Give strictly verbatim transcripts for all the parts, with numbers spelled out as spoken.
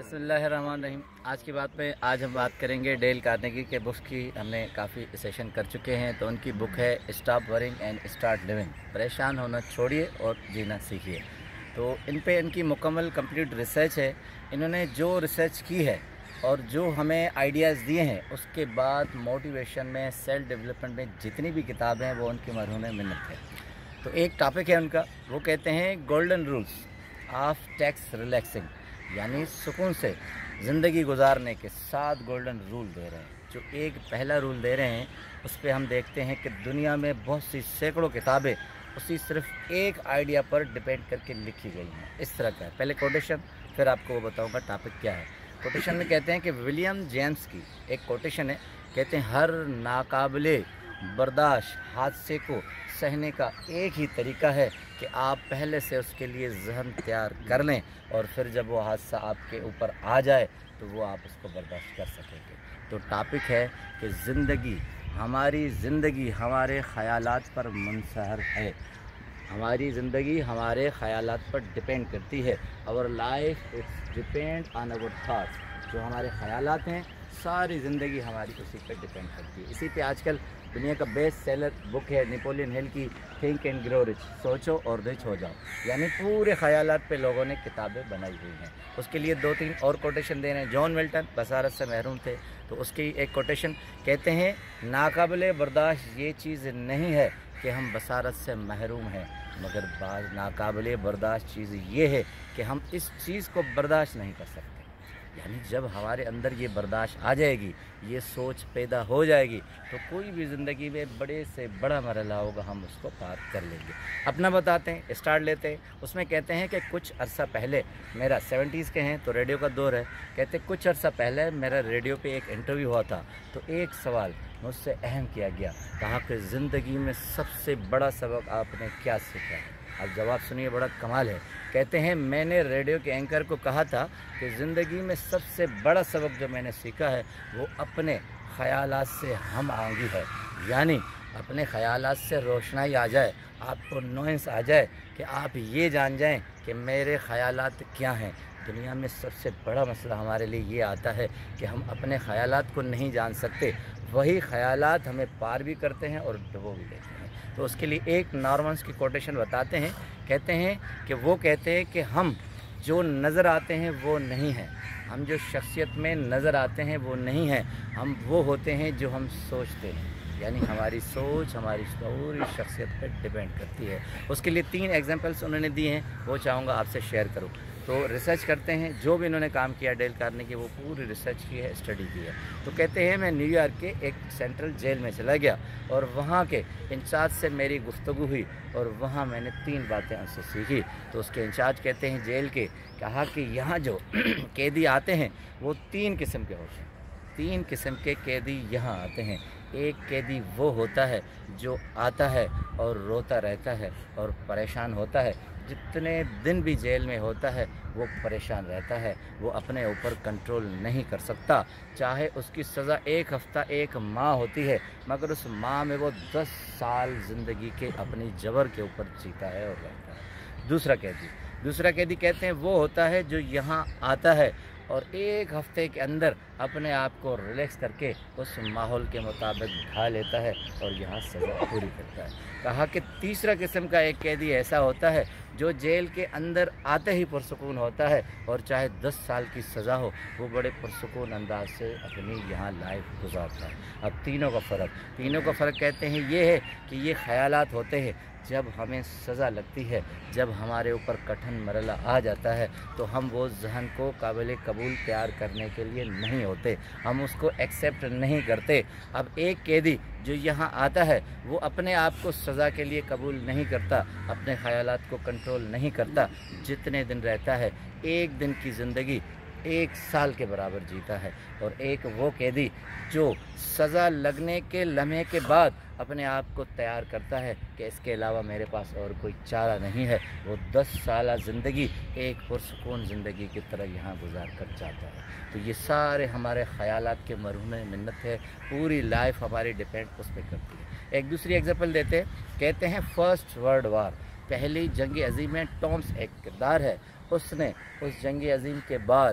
बिस्मिल्लाहिर्रहमानिर्रहीम। आज की बात में आज हम बात करेंगे डेल कार्नेगी के बुक्स की। हमने काफ़ी सेशन कर चुके हैं, तो उनकी बुक है stop worrying and start living. परेशान होना छोड़िए और जीना सीखिए। तो इन पे इनकी मुकम्मल कंप्लीट रिसर्च है। इन्होंने जो रिसर्च की है और जो हमें आइडियाज़ दिए हैं, उसके बाद मोटिवेशन में, सेल्फ डेवलपमेंट में जितनी भी किताबें हैं वो उनकी मरहूम मिन्नत है। तो एक टॉपिक है उनका, वो कहते हैं golden rules of tax relaxing, यानी सुकून से ज़िंदगी गुजारने के सात गोल्डन रूल दे रहे हैं। जो एक पहला रूल दे रहे हैं उस पर हम देखते हैं कि दुनिया में बहुत सी सैकड़ों किताबें उसी सिर्फ एक आइडिया पर डिपेंड करके लिखी गई हैं। इस तरह का है। पहले कोटेशन, फिर आपको वो बताऊंगा टॉपिक क्या है। कोटेशन में कहते हैं कि विलियम जेम्स की एक कोटेशन है, कहते हैं हर नाकाबिले बर्दाश्त हादसे को सहने का एक ही तरीका है कि आप पहले से उसके लिए ज़हन तैयार कर लें, और फिर जब वो हादसा आपके ऊपर आ जाए तो वो आप उसको बर्दाश्त कर सकेंगे। तो टॉपिक है कि ज़िंदगी, हमारी ज़िंदगी हमारे ख़यालात पर मुनहसर है। हमारी ज़िंदगी हमारे ख़यालात पर डिपेंड करती है। Our life it's depend on our thoughts. जो हमारे ख़यालात हैं, सारी ज़िंदगी हमारी उसी पर डिपेंड करती है। इसी पे आजकल दुनिया का बेस्ट सेलर बुक है नेपोलियन हिल की, थिंक एंड ग्रो रिच, सोचो और रिच हो जाओ। यानी पूरे ख़यालात पे लोगों ने किताबें बनाई हुई हैं। उसके लिए दो तीन और कोटेशन दे रहे हैं। जॉन मिल्टन बसारत से महरूम थे, तो उसकी एक कोटेशन कहते हैं नाकाबिले बर्दाश्त ये चीज़ नहीं है कि हम बसारत से महरूम हैं, मगर बाज़ नाकाबिले बर्दाश्त चीज़ ये है कि हम इस चीज़ को बर्दाश्त नहीं कर सकते। यानी जब हमारे अंदर ये बर्दाश्त आ जाएगी, ये सोच पैदा हो जाएगी, तो कोई भी ज़िंदगी में बड़े से बड़ा मरहला होगा, हम उसको पार कर लेंगे। अपना बताते हैं, स्टार्ट लेते हैं। उसमें कहते हैं कि कुछ अरसा पहले, मेरा सेवेंटीज़ के हैं तो रेडियो का दौर है, कहते कुछ अरसा पहले मेरा रेडियो पे एक इंटरव्यू हुआ था, तो एक सवाल मुझसे अहम किया गया। कहा कि ज़िंदगी में सबसे बड़ा सबक आपने क्या सीखा? अब जवाब सुनिए, बड़ा कमाल है। कहते हैं मैंने रेडियो के एंकर को कहा था कि ज़िंदगी में सबसे बड़ा सबक जो मैंने सीखा है वो अपने ख़यालात से हम आंगी है। यानी अपने ख़यालात से रोशनाई आ जाए, आपको नॉइस आ जाए कि आप ये जान जाएं कि मेरे ख़यालात क्या हैं। दुनिया में सबसे बड़ा मसला हमारे लिए ये आता है कि हम अपने ख़यालात को नहीं जान सकते, वही ख़यालात हमें पार भी करते हैं और डुबो भी देते हैं। तो उसके लिए एक नॉर्मन्स की कोटेशन बताते हैं। कहते हैं कि वो कहते हैं कि हम जो नज़र आते हैं वो नहीं हैं, हम जो शख्सियत में नज़र आते हैं वो नहीं हैं, हम वो होते हैं जो हम सोचते हैं। यानी हमारी सोच हमारी पूरी शख्सियत पर डिपेंड करती है। उसके लिए तीन एग्जांपल्स उन्होंने दिए हैं, वो चाहूँगा आपसे शेयर करूँ। तो रिसर्च करते हैं, जो भी इन्होंने काम किया डेल कार्नेगी वो पूरी रिसर्च की है, स्टडी की है। तो कहते हैं मैं न्यूयॉर्क के एक सेंट्रल जेल में चला गया और वहाँ के इंचार्ज से मेरी गुफ्तगू हुई और वहाँ मैंने तीन बातें उनसे सीखी। तो उसके इंचार्ज कहते हैं जेल के, कहा कि यहाँ जो कैदी आते हैं वो तीन किस्म के होते हैं। तीन किस्म के कैदी यहाँ आते हैं। एक कैदी वो होता है जो आता है और रोता रहता है और परेशान होता है, जितने दिन भी जेल में होता है वो परेशान रहता है, वो अपने ऊपर कंट्रोल नहीं कर सकता। चाहे उसकी सज़ा एक हफ़्ता एक माह होती है, मगर उस माह में वो दस साल ज़िंदगी के अपनी जबर के ऊपर जीता है और रहता है। दूसरा कैदी दूसरा कैदी कहते हैं वो होता है जो यहाँ आता है और एक हफ़्ते के अंदर अपने आप को रिलैक्स करके उस माहौल के मुताबिक ढा लेता है और यहाँ सज़ा पूरी करता है। कहा कि तीसरा किस्म का एक कैदी ऐसा होता है जो जेल के अंदर आते ही पुरसुकून होता है और चाहे दस साल की सज़ा हो वो बड़े पुरसुकून अंदाज से अपनी यहाँ लाइफ गुजारता है। अब तीनों का फ़र्क तीनों का फ़र्क कहते हैं ये है कि ये ख़यालात होते हैं जब हमें सज़ा लगती है, जब हमारे ऊपर कठिन मरला आ जाता है, तो हम वो जहन को काबिल कबूल तैयार करने के लिए नहीं होते, हम उसको एक्सेप्ट नहीं करते। अब एक कैदी जो यहाँ आता है वो अपने आप को सज़ा के लिए कबूल नहीं करता, अपने ख़यालात को कंट्रोल नहीं करता, जितने दिन रहता है एक दिन की ज़िंदगी एक साल के बराबर जीता है। और एक वो कैदी जो सज़ा लगने के लम्हे के बाद अपने आप को तैयार करता है कि इसके अलावा मेरे पास और कोई चारा नहीं है, वो दस साल ज़िंदगी एक पुरसुकून ज़िंदगी की तरह यहाँ गुजार कर जाता है। तो ये सारे हमारे ख़यालात के मरहूम मिन्नत है, पूरी लाइफ हमारी डिपेंड उस पर करती है। एक दूसरी एग्जांपल देते हैं, कहते हैं फर्स्ट वर्ल्ड वार, पहली जंग अज़ीम में टॉम्स एक किरदार है, उसने उस जंग अज़ीम के बाद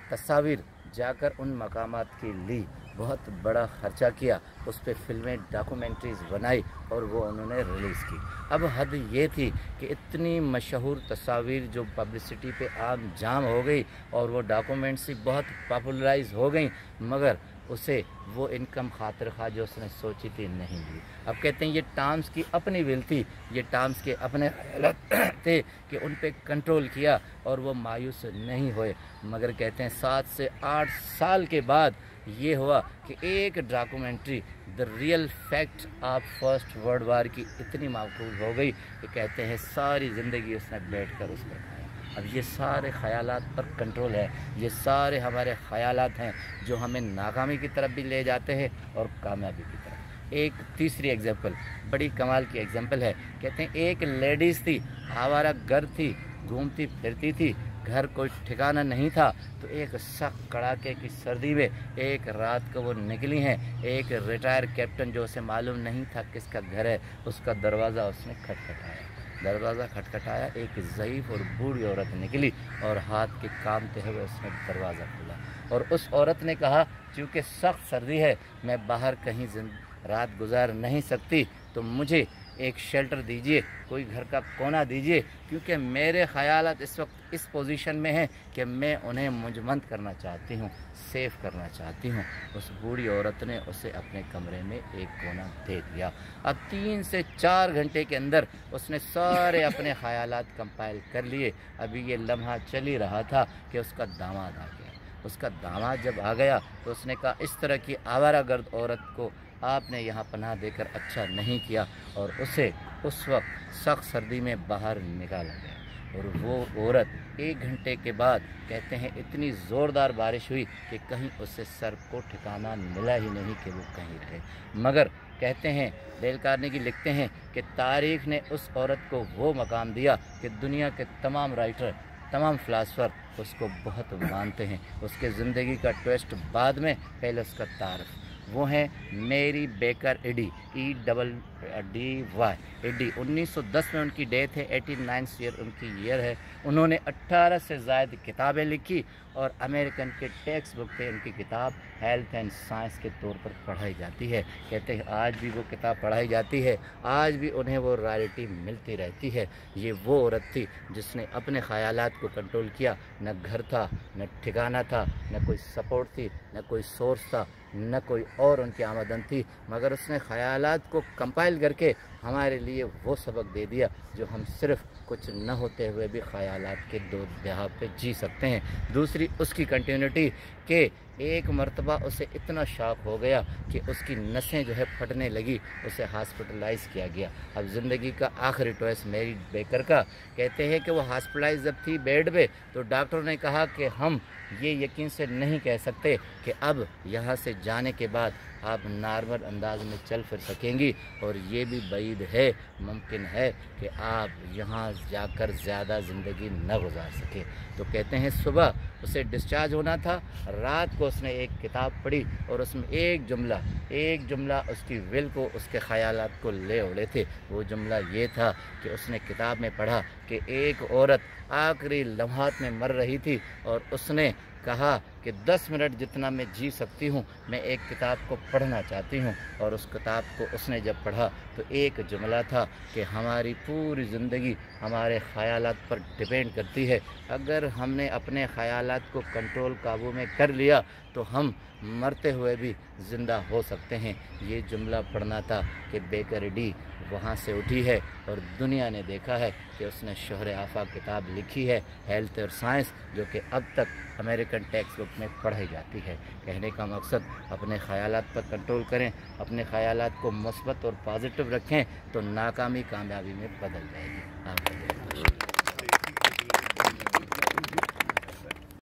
तस्वीर जाकर उन मकामात की ली, बहुत बड़ा ख़र्चा किया, उस पर फ़िल्में डॉक्यूमेंट्रीज़ बनाई और वो उन्होंने रिलीज़ की। अब हद ये थी कि इतनी मशहूर तस्वीर जो पब्लिसिटी पे आम जाम हो गई और वो डॉक्यूमेंट्री बहुत पॉपुलराइज हो गई, मगर उसे वो इनकम खातिर खा जो उसने सोची थी नहीं ली। अब कहते हैं ये टाम्स की अपनी विल थी, ये टाम्स के अपने ख्यालात थे कि उन पे कंट्रोल किया और वो मायूस नहीं हुए। मगर कहते हैं सात से आठ साल के बाद ये हुआ कि एक documentary the real fact of first world war की इतनी मकबूल हो गई कि कहते हैं सारी ज़िंदगी उसने बैठ कर उस पर खाया। अब ये सारे ख़यालात पर कंट्रोल है, ये सारे हमारे ख़यालात हैं जो हमें नाकामी की तरफ भी ले जाते हैं और कामयाबी की तरफ। एक तीसरी एग्जांपल बड़ी कमाल की एग्जांपल है। कहते हैं एक लेडीज़ थी, आवारा गर्द थी, घूमती फिरती थी, घर कोई ठिकाना नहीं था, तो एक सख्त कड़ाके की सर्दी में एक रात को वो निकली हैं। एक रिटायर कैप्टन जो उसे मालूम नहीं था किसका घर है, उसका दरवाज़ा उसने खटखटाया। दरवाज़ा खटखटाया, एक ज़ईफ़ और बूढ़ी औरत निकली और हाथ के कामते हुए उसने दरवाज़ा खोला और उस औरत ने कहा, चूँकि सख्त सर्दी है, मैं बाहर कहीं रात गुजार नहीं सकती, तो मुझे एक शेल्टर दीजिए, कोई घर का कोना दीजिए, क्योंकि मेरे ख़यालात इस वक्त इस पोजीशन में हैं कि मैं उन्हें मुंजमद करना चाहती हूँ, सेफ करना चाहती हूँ। उस बूढ़ी औरत ने उसे अपने कमरे में एक कोना दे दिया। अब तीन से चार घंटे के अंदर उसने सारे अपने ख़यालात कंपाइल कर लिए। अभी ये लम्हा चल ही रहा था कि उसका दामाद आ गया। उसका दामाद जब आ गया तो उसने कहा, इस तरह की आवारागर्द औरत को आपने यहाँ पनाह देकर अच्छा नहीं किया, और उसे उस वक्त सख्त सर्दी में बाहर निकाला गया। और वो औरत एक घंटे के बाद कहते हैं इतनी ज़ोरदार बारिश हुई कि कहीं उसे सर को ठिकाना मिला ही नहीं कि वो कहीं रहे। मगर कहते हैं डेल कार्नेगी लिखते हैं कि तारीख़ ने उस औरत को वो मकाम दिया कि दुनिया के तमाम राइटर, तमाम फ़िलासफ़र उसको बहुत मानते हैं। उसके ज़िंदगी का ट्विस्ट बाद में, पहले उसका तारफ़ वो हैं Mary Baker Eddy, E double D Y Eddy. उन्नीस सौ दस में उनकी डेथ है, एटी नाइन्थ ईयर उनकी ईयर है। उन्होंने अट्ठारह से ज़ायद किताबें लिखी और अमेरिकन के टेक्स्ट बुक पे उनकी किताब हेल्थ एंड साइंस के तौर पर पढ़ाई जाती है। कहते हैं आज भी वो किताब पढ़ाई जाती है, आज भी उन्हें वो रॉयल्टी मिलती रहती है। ये वो औरत थी जिसने अपने ख़यालात को कंट्रोल किया। न घर था, न ठिकाना था, न कोई सपोर्ट थी, न कोई सोर्स था, न कोई और उनकी आमदन थी, मगर उसने ख़यालात को कंपाइल करके हमारे लिए वो सबक दे दिया जो हम सिर्फ़ कुछ न होते हुए भी ख़यालात के दो दहाव पे जी सकते हैं। दूसरी उसकी कंटिन्यूटी के एक मरतबा उसे इतना शॉक हो गया कि उसकी नसें जो है फटने लगी, उसे हॉस्पिटलाइज़ किया गया। अब ज़िंदगी का आखिरी ट्वेस्ट मेरी बेकर का, कहते हैं कि वो हॉस्पिटलाइज जब थी बेड पे, तो डॉक्टर ने कहा कि हम ये यकीन से नहीं कह सकते कि अब यहाँ से जाने के बाद आप नॉर्मल अंदाज में चल फिर सकेंगी, और ये भी बईद है, मुमकिन है कि आप यहाँ जाकर ज़्यादा ज़िंदगी न गुजार सके। तो कहते हैं सुबह उसे डिस्चार्ज होना था, रात को उसने एक किताब पढ़ी और उसमें एक जुमला एक जुमला उसकी विल को, उसके ख़यालात को ले उड़े थे। वो जुमला ये था कि उसने किताब में पढ़ा कि एक औरत आखिरी लम्हात में मर रही थी और उसने कहा कि दस मिनट जितना मैं जी सकती हूँ, मैं एक किताब को पढ़ना चाहती हूँ। और उस किताब को उसने जब पढ़ा तो एक जुमला था कि हमारी पूरी ज़िंदगी हमारे ख़यालात पर डिपेंड करती है। अगर हमने अपने ख़यालात को कंट्रोल काबू में कर लिया तो हम मरते हुए भी ज़िंदा हो सकते हैं। ये जुमला पढ़ना था कि बेकर डी वहाँ से उठी है और दुनिया ने देखा है कि उसने शोहर आफाक किताब लिखी है हेल्थ और साइंस, जो कि अब तक अमेरिकन टेक्स्ट बुक में पढ़ाई जाती है। कहने का मकसद अपने ख़यालात पर कंट्रोल करें, अपने ख़यालात को मुस्बत और पॉजिटिव रखें, तो नाकामी कामयाबी में बदल जाएगी। आपका